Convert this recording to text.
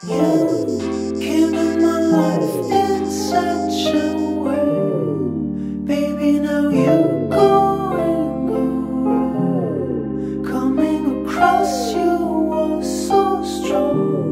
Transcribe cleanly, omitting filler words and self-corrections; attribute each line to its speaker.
Speaker 1: You came in my life in such a way, baby. Now you go and go. Coming across you was so strong.